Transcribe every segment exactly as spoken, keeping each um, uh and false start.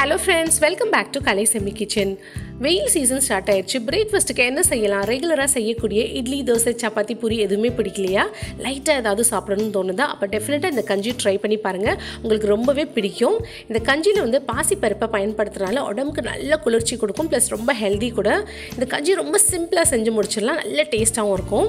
Hello friends, welcome back to Kalai Semi Kitchen. வெயில் season start ஆயிடுச்சு. பிரேக்ஃபாஸ்ட்டுக்கு என்ன செய்யலாம்? ரெகுலராக செய்யக்கூடிய இட்லி, தோசை, சப்பாத்தி, பூரி எதுவுமே பிடிக்கலையா? லைட்டாக ஏதாவது சாப்பிடணும்னு தோணுதா? அப்போ டெஃபினட்டாக இந்த கஞ்சி ட்ரை பண்ணி பாருங்கள், உங்களுக்கு ரொம்பவே பிடிக்கும். இந்த கஞ்சியில் வந்து பாசி பருப்பை பயன்படுத்துறதுனால உடம்புக்கு நல்ல குளிர்ச்சி கொடுக்கும், ப்ளஸ் ரொம்ப ஹெல்தி கூட. இந்த கஞ்சி ரொம்ப சிம்பிளாக செஞ்சு முடிச்சிடலாம், நல்ல டேஸ்ட்டாகவும் இருக்கும்.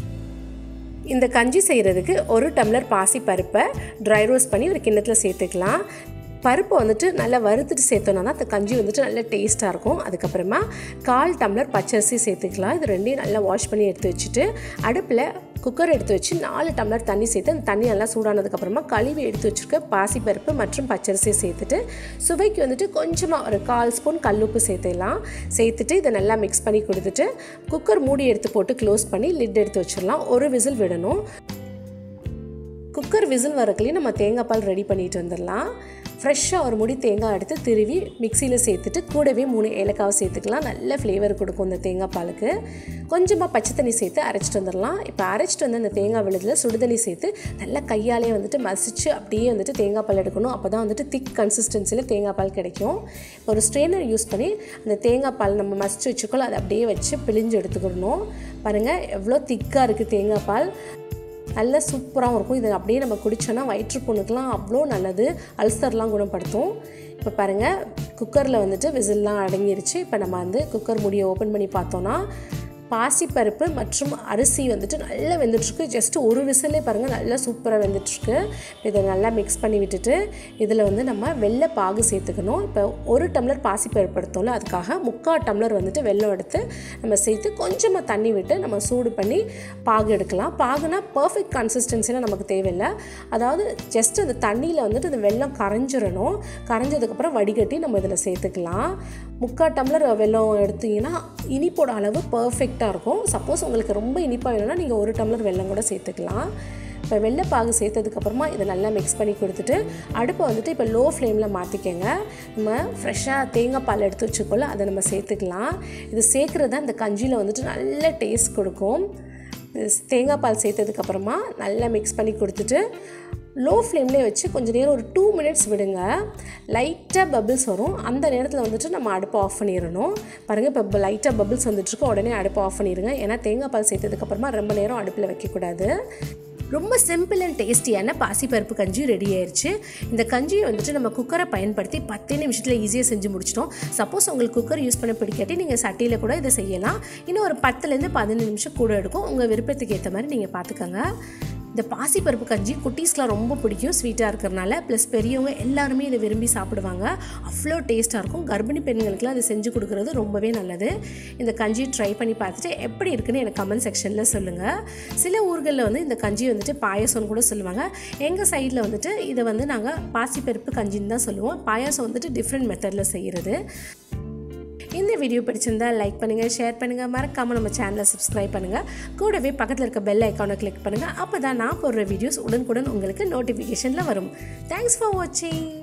இந்த கஞ்சி செய்கிறதுக்கு ஒரு டம்ளர் பாசி பருப்பை ட்ரை ரோஸ்ட் பண்ணி ஒரு கிண்ணத்தில் சேர்த்துக்கலாம். பருப்பு வந்துட்டு நல்லா வறுத்துட்டு சேர்த்தோன்னா தான் அந்த கஞ்சி வந்துட்டு நல்ல டேஸ்ட்டாக இருக்கும். அதுக்கப்புறமா கால் டம்ளர் பச்சரிசி சேர்த்துக்கலாம். இது ரெண்டையும் நல்லா வாஷ் பண்ணி எடுத்து வச்சுட்டு அடுப்பில் குக்கர் எடுத்து வச்சு நாலு டம்ளர் தண்ணி சேர்த்து அந்த தண்ணி நல்லா சூடானதுக்கப்புறமா கழுவி எடுத்து வச்சுருக்க பாசிப்பருப்பு மற்றும் பச்சரிசியை சேர்த்துட்டு சுவைக்கு வந்துட்டு கொஞ்சமாக ஒரு கால் ஸ்பூன் கல்லுப்பு சேர்த்துக்கலாம். சேர்த்துட்டு இதை நல்லா மிக்ஸ் பண்ணி கொடுத்துட்டு குக்கர் மூடி எடுத்து போட்டு க்ளோஸ் பண்ணி லிட் எடுத்து வச்சிடலாம். ஒரு விசில் விடணும். குக்கர் விசில் வரக்குள்ளேயும் நம்ம தேங்காய் பால் ரெடி பண்ணிட்டு வந்துடலாம். ஃப்ரெஷ்ஷாக ஒரு முடி தேங்காய் எடுத்து திருவி மிக்சியில் சேர்த்துட்டு கூடவே மூணு ஏலக்காவை சேர்த்துக்கலாம். நல்ல ஃப்ளேவர் கொடுக்கும் இந்த தேங்காய் பாலுக்கு. கொஞ்சமாக பச்சை தண்ணி சேர்த்து அரைச்சிட்டு வந்துடலாம். இப்போ அரைச்சிட்டு வந்து அந்த தேங்காய் விழுதில் சுடுதண்ணி சேர்த்து நல்லா கையாலே வந்துட்டு மசிச்சு அப்படியே வந்துட்டு தேங்காய் பால் எடுக்கணும். அப்போ தான் வந்துட்டு திக் கன்சிஸ்டன்சியில் தேங்காய் பால் கிடைக்கும். இப்போ ஒரு ஸ்ட்ரெயினர் யூஸ் பண்ணி அந்த தேங்காய் பால் நம்ம மசிச்சு வச்சுக்கோல அதை அப்படியே வச்சு பிழிஞ்சு எடுத்துக்கிடணும். பாருங்கள் எவ்வளோ திக்காக இருக்குது தேங்காய் பால், நல்ல சூப்பராகவும் இருக்கும். இதை அப்படியே நம்ம குடித்தோன்னா வயிற்றுப்புண்ணுக்கெலாம் அவ்வளோ நல்லது, அல்சர்லாம் குணப்படுத்தும். இப்போ பாருங்கள் குக்கரில் வந்துட்டு விசில்லாம் அடங்கிருச்சு. இப்போ நம்ம வந்து குக்கர் மூடியை ஓப்பன் பண்ணி பார்த்தோன்னா பாசிப்பருப்பு மற்றும் அரிசி வந்துட்டு நல்லா வெந்துட்டுருக்கு. ஜஸ்ட்டு ஒரு விசிலே பாருங்கள் நல்லா சூப்பராக வெந்துட்டுருக்கு. இதை நல்லா மிக்ஸ் பண்ணி விட்டுட்டு இதில் வந்து நம்ம வெள்ளை பாகு சேர்த்துக்கணும். இப்போ ஒரு டம்ளர் பாசிப்பருப்பு எடுத்தோம்ல, அதுக்காக முக்கால் டம்ளர் வந்துட்டு வெல்லம் எடுத்து நம்ம சேர்த்து கொஞ்சமாக தண்ணி விட்டு நம்ம சூடு பண்ணி பாகு எடுக்கலாம். பாகுனா பர்ஃபெக்ட் கன்சிஸ்டன்சிலாம் நமக்கு தேவையில்லை. அதாவது ஜஸ்ட் அந்த தண்ணியில் வந்துட்டு அந்த வெல்லம் கரைஞ்சிடணும். கரைஞ்சதுக்கப்புறம் வடிகட்டி நம்ம இதில் சேர்த்துக்கலாம். முக்கால் டம்ளர் வெல்லம் எடுத்திங்கன்னா இனிப்போட அளவு பர்ஃபெக்டாக இருக்கும். சப்போஸ் உங்களுக்கு ரொம்ப இனிப்பாக வேணும்னா நீங்கள் ஒரு டம்ளர் வெல்லம் கூட சேர்த்துக்கலாம். இப்போ வெள்ளைப்பாகு சேர்த்ததுக்கப்புறமா இதை நல்லா மிக்ஸ் பண்ணி கொடுத்துட்டு அடுப்பை வந்துட்டு இப்போ லோ ஃப்ளேமில் மாற்றிக்கங்க. நம்ம ஃப்ரெஷ்ஷாக தேங்காய் பால் எடுத்து வச்சுக்கோல அதை நம்ம சேர்த்துக்கலாம். இது சேர்க்குறது தான் இந்த கஞ்சியில் வந்துட்டு நல்ல டேஸ்ட் கொடுக்கும். தேங்காய் பால் சேர்த்ததுக்கப்புறமா நல்லா மிக்ஸ் பண்ணி கொடுத்துட்டு லோ ஃப்ளேம்லேயே வச்சு கொஞ்சம் நேரம் ஒரு டூ மினிட்ஸ் விடுங்க. லைட்டாக பபிள்ஸ் வரும், அந்த நேரத்தில் வந்துட்டு நம்ம அடுப்பை ஆஃப் பண்ணிடணும். பாருங்கள் இப்போ லைட்டாக பபிள்ஸ் வந்துட்டுருக்கோம், உடனே அடுப்பை ஆஃப் பண்ணிடுங்க. ஏன்னா தேங்காய் பால் சேர்த்ததுக்கப்புறமா ரொம்ப நேரம் அடுப்பில் வைக்கக்கூடாது. ரொம்ப சிம்பிள் அண்ட் டேஸ்டியான பாசிப்பருப்பு கஞ்சி ரெடி ஆயிடுச்சு. இந்த கஞ்சியை வந்துட்டு நம்ம குக்கரை பயன்படுத்தி பத்தே நிமிஷத்தில் ஈஸியாக செஞ்சு முடிச்சிட்டோம். சப்போஸ் உங்களுக்கு குக்கர் யூஸ் பண்ண பிடிக்காட்டி நீங்கள் சட்டியில் கூட இதை செய்யலாம். இன்னும் ஒரு பத்துலேருந்து பதினஞ்சு நிமிஷம் கூட எடுக்கும். உங்கள் விருப்பத்துக்கு ஏற்ற மாதிரி நீங்கள் பார்த்துக்கோங்க. இந்த பாசிப்பருப்பு கஞ்சி குட்டீஸ்லாம் ரொம்ப பிடிக்கும், ஸ்வீட்டாக இருக்கிறனால. ப்ளஸ் பெரியவங்க எல்லாருமே இதை விரும்பி சாப்பிடுவாங்க, அவ்வளோ டேஸ்ட்டாக இருக்கும். கர்ப்பிணி பெண்களுக்குலாம் அதை செஞ்சு கொடுக்குறது ரொம்பவே நல்லது. இந்த கஞ்சி ட்ரை பண்ணி பார்த்துட்டு எப்படி இருக்குன்னு எனக்கு கமெண்ட் செக்ஷனில் சொல்லுங்கள். சில ஊர்களில் வந்து இந்த கஞ்சி வந்துட்டு பாயாசம்னு கூட சொல்லுவாங்க. எங்கள் சைடில் வந்துட்டு இதை வந்து நாங்கள் பாசிப்பருப்பு கஞ்சின்னு தான் சொல்லுவோம். பாயாசம் வந்துட்டு டிஃப்ரெண்ட் மெத்தடில் செய்கிறது. இந்த வீடியோ பிடிச்சிருந்தால் லைக் பண்ணுங்கள், ஷேர் பண்ணுங்கள், மறக்காமல் நம்ம சேனலை சப்ஸ்கிரைப் பண்ணுங்கள். கூடவே பக்கத்தில் இருக்க பெல் ஐக்கானை கிளிக் பண்ணுங்கள். அப்போ தான் நான் போடுற வீடியோஸ் உடனுக்குடன் உங்களுக்கு நோட்டிஃபிகேஷனில் வரும். தேங்க்ஸ் ஃபார் வாட்சிங்.